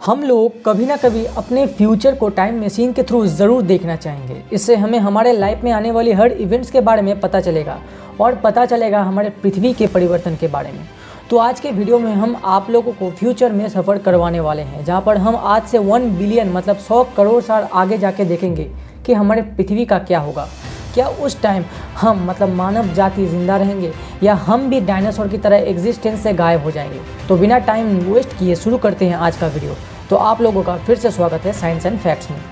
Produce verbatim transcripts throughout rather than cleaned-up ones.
हम लोग कभी ना कभी अपने फ्यूचर को टाइम मशीन के थ्रू ज़रूर देखना चाहेंगे। इससे हमें हमारे लाइफ में आने वाली हर इवेंट्स के बारे में पता चलेगा और पता चलेगा हमारे पृथ्वी के परिवर्तन के बारे में। तो आज के वीडियो में हम आप लोगों को फ्यूचर में सफ़र करवाने वाले हैं, जहां पर हम आज से वन बिलियन मतलब सौ करोड़ साल आगे जाके देखेंगे कि हमारे पृथ्वी का क्या होगा। क्या उस टाइम हम मतलब मानव जाति जिंदा रहेंगे या हम भी डायनासोर की तरह एग्जिस्टेंस से गायब हो जाएंगे। तो बिना टाइम वेस्ट किए शुरू करते हैं आज का वीडियो। तो आप लोगों का फिर से स्वागत है साइंस एंड फैक्ट्स में।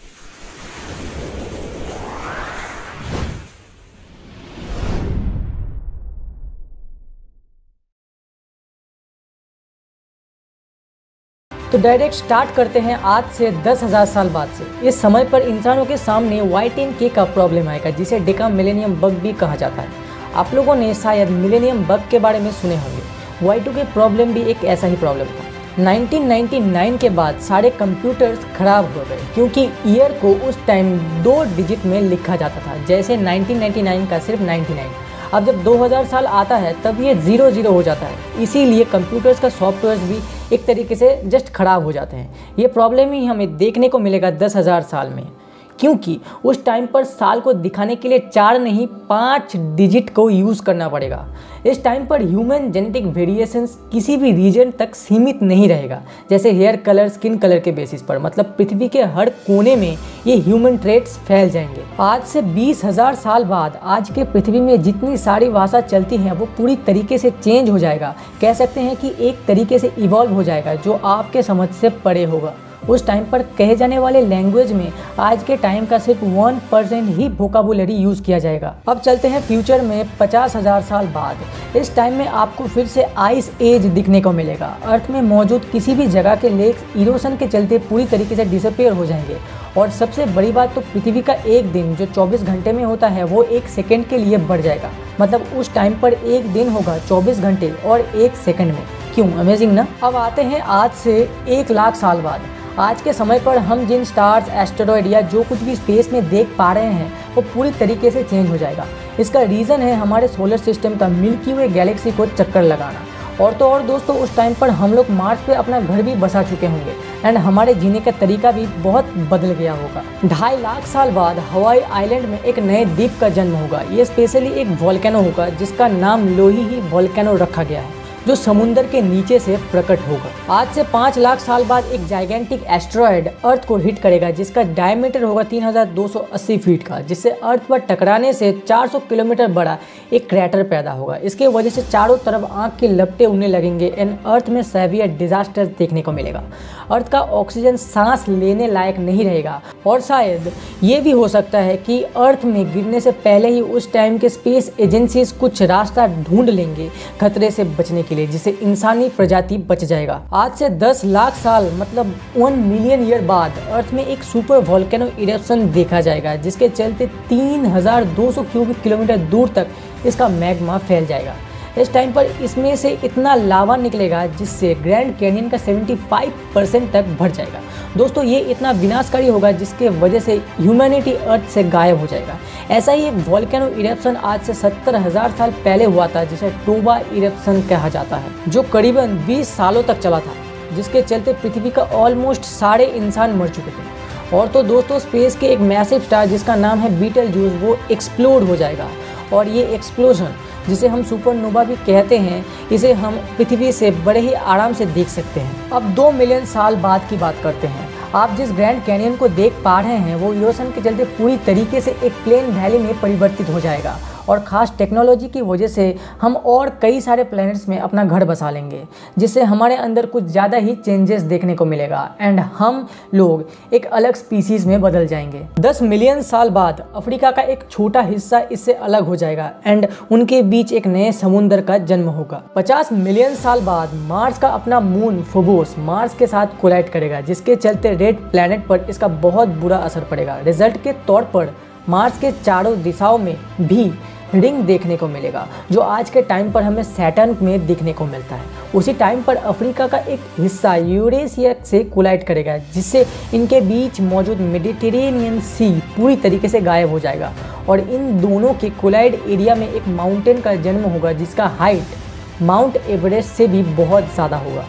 तो डायरेक्ट स्टार्ट करते हैं आज से दस हज़ार साल बाद से। इस समय पर इंसानों के सामने वाई टेन के का प्रॉब्लम आएगा, जिसे डेका मिलेनियम बग भी कहा जाता है। आप लोगों ने शायद मिलेनियम बग के बारे में सुने होंगे। वाई टू के प्रॉब्लम भी एक ऐसा ही प्रॉब्लम था। नाइनटीन नाइंटी नाइन के बाद सारे कंप्यूटर्स खराब हो गए, क्योंकि ईयर को उस टाइम दो डिजिट में लिखा जाता था, जैसे नाइनटीन नाइंटी नाइन का सिर्फ नाइंटी नाइन। अब जब दो हज़ार साल आता है तब ये ज़ीरो ज़ीरो हो जाता है। इसीलिए कंप्यूटर्स का सॉफ्टवेयर भी एक तरीके से जस्ट ख़राब हो जाते हैं। ये प्रॉब्लम ही हमें देखने को मिलेगा दस हज़ार साल में, क्योंकि उस टाइम पर साल को दिखाने के लिए चार नहीं पाँच डिजिट को यूज़ करना पड़ेगा। इस टाइम पर ह्यूमन जेनेटिक वेरिएशंस किसी भी रीजन तक सीमित नहीं रहेगा, जैसे हेयर कलर, स्किन कलर के बेसिस पर। मतलब पृथ्वी के हर कोने में ये ह्यूमन ट्रेट्स फैल जाएंगे। आज से बीस हज़ार साल बाद आज के पृथ्वी में जितनी सारी भाषा चलती हैं वो पूरी तरीके से चेंज हो जाएगा। कह सकते हैं कि एक तरीके से इवॉल्व हो जाएगा, जो आपके समझ से परे होगा। उस टाइम पर कहे जाने वाले लैंग्वेज में आज के टाइम का सिर्फ वन परसेंट ही वोकाबुलरी यूज़ किया जाएगा। अब चलते हैं फ्यूचर में पचास हज़ार साल बाद। इस टाइम में आपको फिर से आइस एज दिखने को मिलेगा। अर्थ में मौजूद किसी भी जगह के लेक्स इरोशन के चलते पूरी तरीके से डिसअपेयर हो जाएंगे। और सबसे बड़ी बात तो पृथ्वी का एक दिन जो चौबीस घंटे में होता है वो एक सेकेंड के लिए बढ़ जाएगा। मतलब उस टाइम पर एक दिन होगा चौबीस घंटे और एक सेकेंड में। क्यों अमेजिंग ना। अब आते हैं आज से एक लाख साल बाद। आज के समय पर हम जिन स्टार्स, एस्टेरॉयड या जो कुछ भी स्पेस में देख पा रहे हैं वो पूरी तरीके से चेंज हो जाएगा। इसका रीज़न है हमारे सोलर सिस्टम का मिल्की वे गैलेक्सी को चक्कर लगाना। और तो और दोस्तों, उस टाइम पर हम लोग मार्स पे अपना घर भी बसा चुके होंगे एंड हमारे जीने का तरीका भी बहुत बदल गया होगा। ढाई लाख साल बाद हवाई आइलैंड में एक नए द्वीप का जन्म होगा। ये स्पेशली एक वोल्केनो होगा, जिसका नाम लोही ही वोल्केनो रखा गया है, जो समुंदर के नीचे से प्रकट होगा। आज से पाँच लाख साल बाद एक जाइगेंटिक एस्टेरॉयड अर्थ को हिट करेगा, जिसका डायमीटर होगा तीन हज़ार दो सौ अस्सी फीट का, जिससे अर्थ पर टकराने से चार सौ किलोमीटर बड़ा एक क्रैटर पैदा होगा। इसके वजह से चारों तरफ आग के लपटे उड़ने लगेंगे एंड अर्थ में सेवियर डिजास्टर देखने को मिलेगा। अर्थ का ऑक्सीजन सांस लेने लायक नहीं रहेगा। और शायद ये भी हो सकता है कि अर्थ में गिरने से पहले ही उस टाइम के स्पेस एजेंसीज कुछ रास्ता ढूंढ लेंगे खतरे से बचने के लिए, जिससे इंसानी प्रजाति बच जाएगा। आज से दस लाख साल मतलब वन मिलियन ईयर बाद अर्थ में एक सुपर वोल्केनो इरप्शन देखा जाएगा, जिसके चलते तीन हज़ार दो सौ क्यूबिक किलोमीटर दूर तक इसका मैग्मा फैल जाएगा। इस टाइम पर इसमें से इतना लावा निकलेगा जिससे ग्रैंड कैनियन का पचहत्तर परसेंट तक बढ़ जाएगा। दोस्तों, ये इतना विनाशकारी होगा जिसके वजह से ह्यूमैनिटी अर्थ से गायब हो जाएगा। ऐसा ही एक वोल्केनो इरप्शन आज से सत्तर हज़ार साल पहले हुआ था, जिसे टोबा इरप्शन कहा जाता है, जो करीबन बीस सालों तक चला था, जिसके चलते पृथ्वी का ऑलमोस्ट सारे इंसान मर चुके थे। और तो दोस्तों, स्पेस के एक मैसिव स्टार जिसका नाम है बीटलजूस वो एक्सप्लोड हो जाएगा। और ये एक्सप्लोजन, जिसे हम सुपरनोवा भी कहते हैं, इसे हम पृथ्वी से बड़े ही आराम से देख सकते हैं। अब दो मिलियन साल बाद की बात करते हैं। आप जिस ग्रैंड कैनियन को देख पा रहे हैं वो इरोशन के चलते पूरी तरीके से एक प्लेन वैली में परिवर्तित हो जाएगा। और ख़ास टेक्नोलॉजी की वजह से हम और कई सारे प्लैनेट्स में अपना घर बसा लेंगे, जिससे हमारे अंदर कुछ ज़्यादा ही चेंजेस देखने को मिलेगा एंड हम लोग एक अलग स्पीसीज़ में बदल जाएंगे। दस मिलियन साल बाद अफ्रीका का एक छोटा हिस्सा इससे अलग हो जाएगा एंड उनके बीच एक नए समुंदर का जन्म होगा। पचास मिलियन साल बाद मार्स का अपना मून फोबोस मार्स के साथ कोलाइड करेगा, जिसके चलते रेड प्लैनेट पर इसका बहुत बुरा असर पड़ेगा। रिजल्ट के तौर पर मार्स के चारों दिशाओं में भी रिंग देखने को मिलेगा, जो आज के टाइम पर हमें सैटर्न में देखने को मिलता है। उसी टाइम पर अफ्रीका का एक हिस्सा यूरेशिया से कोलाइड करेगा, जिससे इनके बीच मौजूद मेडिटेरेनियन सी पूरी तरीके से गायब हो जाएगा और इन दोनों के कोलाइड एरिया में एक माउंटेन का जन्म होगा, जिसका हाइट माउंट एवरेस्ट से भी बहुत ज़्यादा होगा।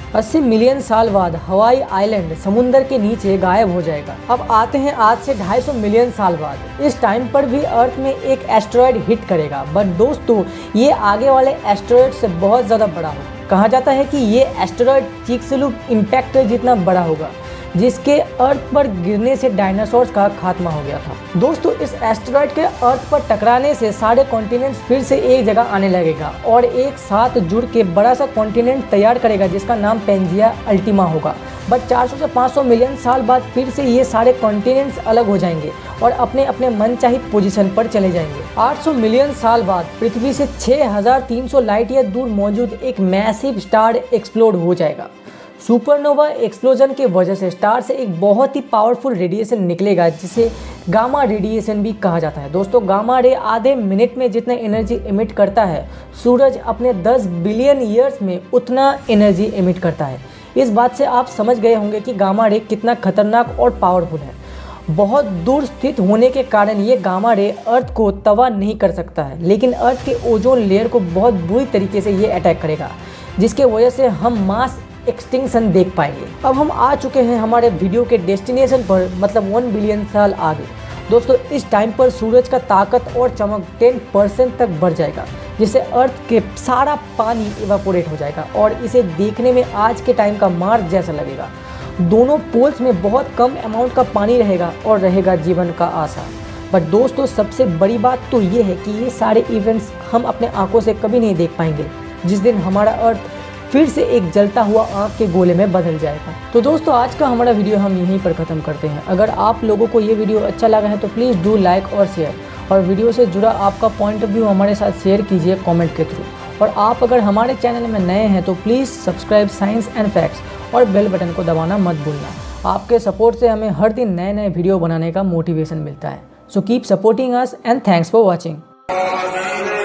अस्सी मिलियन साल बाद हवाई आइलैंड समुंदर के नीचे गायब हो जाएगा। अब आते हैं आज से दो सौ पचास मिलियन साल बाद। इस टाइम पर भी अर्थ में एक एस्टेरॉयड हिट करेगा, बट दोस्तों ये आगे वाले एस्टेरॉयड से बहुत ज़्यादा बड़ा होगा। कहा जाता है कि ये एस्टेरॉयड चिक्सलूप इम्पैक्ट जितना बड़ा होगा, जिसके अर्थ पर गिरने से डायनासोर्स का खात्मा हो गया था। दोस्तों इस एस्टेरॉयड के अर्थ पर टकराने से सारे कॉन्टिनेंट्स फिर से एक जगह आने लगेगा और एक साथ जुड़ के बड़ा सा कॉन्टिनेंट तैयार करेगा जिसका नाम पेंजिया अल्टीमा होगा। बट चार सौ से पाँच सौ मिलियन साल बाद फिर से ये सारे कॉन्टिनेंट्स अलग हो जाएंगे और अपने अपने मनचाही पोजीशन पर चले जाएंगे। आठ सौ मिलियन साल बाद पृथ्वी से छह हज़ार तीन सौ लाइट ईयर दूर मौजूद एक मैसिव स्टार एक्सप्लोड हो जाएगा। सुपरनोवा एक्सप्लोजन के वजह से स्टार से एक बहुत ही पावरफुल रेडिएशन निकलेगा जिसे गामा रेडिएशन भी कहा जाता है। दोस्तों गामा रे आधे मिनट में जितना एनर्जी एमिट करता है, सूरज अपने दस बिलियन ईयर्स में उतना एनर्जी एमिट करता है। इस बात से आप समझ गए होंगे कि गामा रे कितना खतरनाक और पावरफुल है। बहुत दूर स्थित होने के कारण ये गामा रे अर्थ को तबाह नहीं कर सकता है, लेकिन अर्थ के ओजोन लेयर को बहुत बुरी तरीके से ये अटैक करेगा, जिसके वजह से हम मास एक्सटिंक्शन देख पाएंगे। अब हम आ चुके हैं हमारे वीडियो के डेस्टिनेशन पर, मतलब वन बिलियन साल आगे। दोस्तों इस टाइम पर सूरज का ताकत और चमक दस परसेंट तक बढ़ जाएगा, जिससे अर्थ के सारा पानी इवापोरेट हो जाएगा और इसे देखने में आज के टाइम का मार्स जैसा लगेगा। दोनों पोल्स में बहुत कम अमाउंट का पानी रहेगा और रहेगा जीवन का आशा। बट दोस्तों सबसे बड़ी बात तो ये है कि ये सारे इवेंट्स हम अपने आंखों से कभी नहीं देख पाएंगे, जिस दिन हमारा अर्थ फिर से एक जलता हुआ आग के गोले में बदल जाएगा। तो दोस्तों आज का हमारा वीडियो हम यहीं पर ख़त्म करते हैं। अगर आप लोगों को ये वीडियो अच्छा लगा है तो प्लीज़ डू लाइक और शेयर, और वीडियो से जुड़ा आपका पॉइंट ऑफ व्यू हमारे साथ शेयर कीजिए कमेंट के थ्रू। और आप अगर हमारे चैनल में नए हैं तो please subscribe science and facts और बेल बटन को दबाना मत भूलना। आपके सपोर्ट से हमें हर दिन नए नए वीडियो बनाने का मोटिवेशन मिलता है। So keep supporting us and thanks for watching.